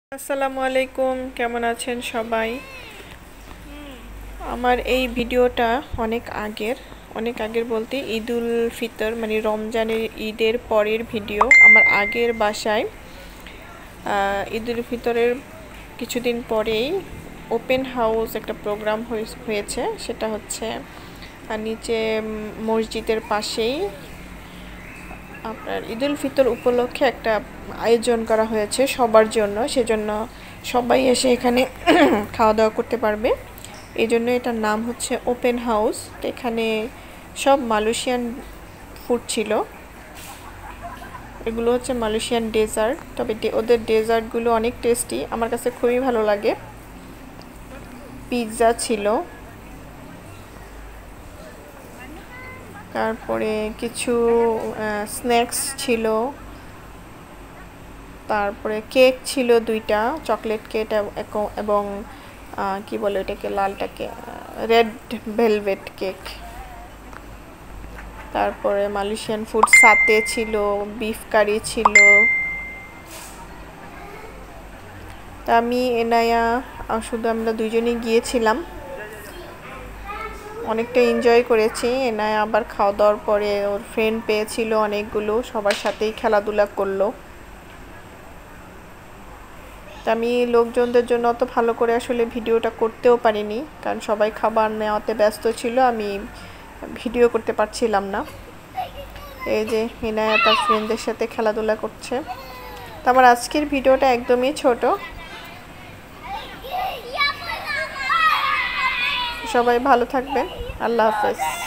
আসসালামু আলাইকুম, কেমন আছেন সবাই? আমার এই ভিডিওটা অনেক আগের বলতে ঈদুল ফিতর মানে রমজানের ঈদের পরের ভিডিও। আমার আগের বাসায় ঈদুল ফিতরের কিছুদিন পরেই ওপেন হাউস একটা প্রোগ্রাম হয়েছে। সেটা হচ্ছে নিচে মসজিদের পাশেই আপনার ঈদুল ফিতর উপলক্ষে একটা আয়োজন করা হয়েছে সবার জন্য। সেজন্য সবাই এসে এখানে খাওয়া দাওয়া করতে পারবে। এই জন্য এটার নাম হচ্ছে ওপেন হাউস। তো এখানে সব মালয়েশিয়ান ফুড ছিল। এগুলো হচ্ছে মালয়েশিয়ান ডেজার্ট, তবে ওদের ডেজার্টগুলো অনেক টেস্টি, আমার কাছে খুবই ভালো লাগে। পিৎজা ছিল, তারপরে কিছু স্ন্যাক্স ছিল, তারপরে কেক ছিল দুইটা, চকলেট কেক এবং কি বলে ওটাকে, লালটাকে রেড ভেলভেট কেক। তারপরে মালয়েশিয়ান ফুড সাতে ছিল, বিফ কারি ছিল। তা আমি এনায়া শুধু আমরা দুইজনই গিয়েছিলাম, অনেকটা এনজয় করেছি। এনায়া আবার খাওয়া দাওয়ার পরে ওর ফ্রেন্ড পেয়েছিল অনেকগুলো, সবার সাথেই খেলাধুলা করলো। আমি লোকজনদের জন্য অত ভালো করে আসলে ভিডিওটা করতেও পারিনি, কারণ সবাই খাবার নেওয়াতে ব্যস্ত ছিল, আমি ভিডিও করতে পারছিলাম না। এই যে ইনায়া তার ফ্রেন্ডদের সাথে খেলাধুলা করছে। তো আমার আজকের ভিডিওটা একদমই ছোট। সবাই ভালো থাকবেন, আল্লাহ হাফেজ।